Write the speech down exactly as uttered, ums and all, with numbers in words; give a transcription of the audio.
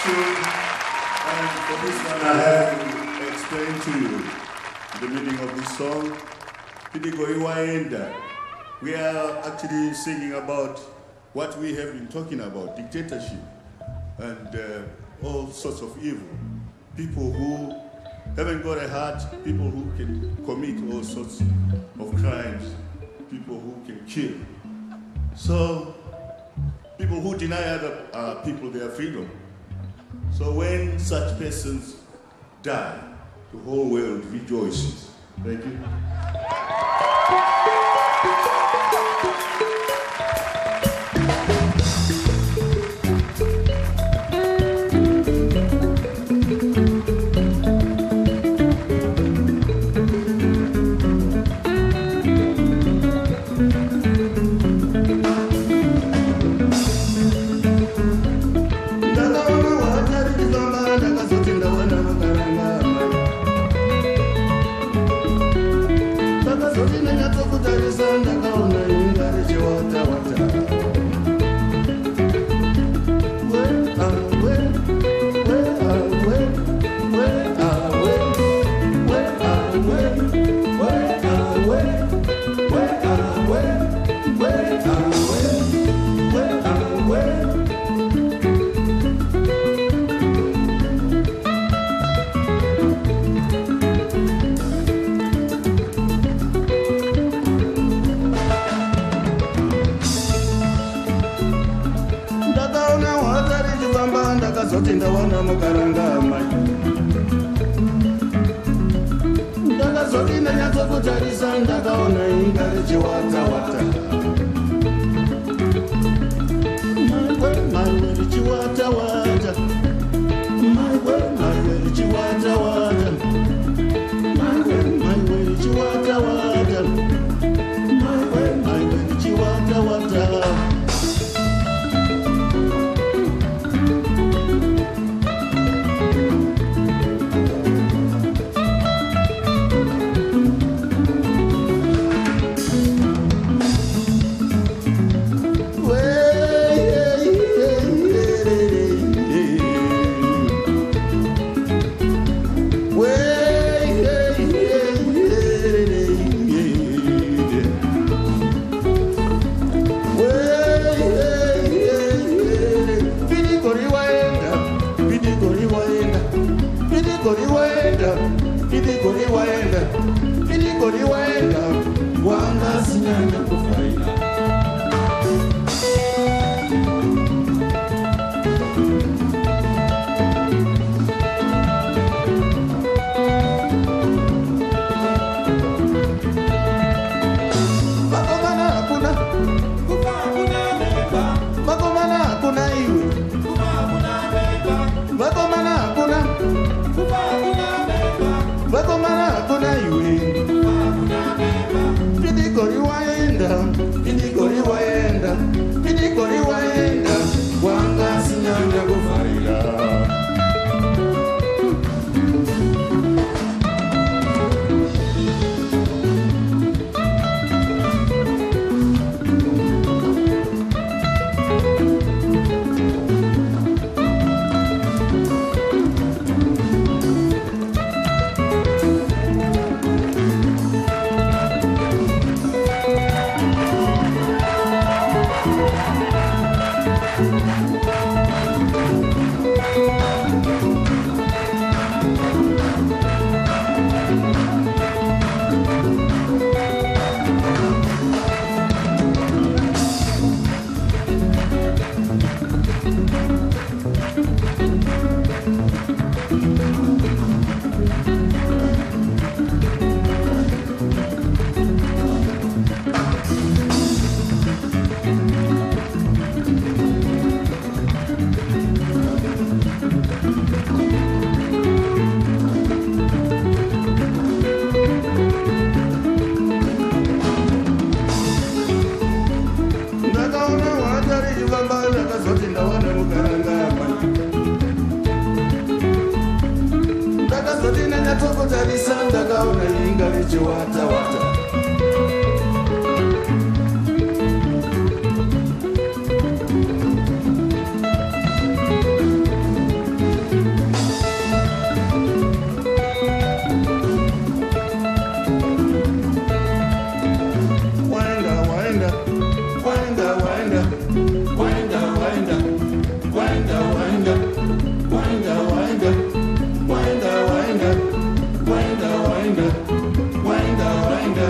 tune. And for this one, I have to explain to you the meaning of this song. We are actually singing about what we have been talking about, dictatorship and uh, all sorts of evil. People who haven't got a heart, people who can commit all sorts of crimes, people who can kill. So, people who deny other uh, people their freedom. So when such persons die, the whole world rejoices. Thank you. winder, winder, winder, winder, winder, winder, winder, winder, winder, winder, winder, winder, winder, winder, winder.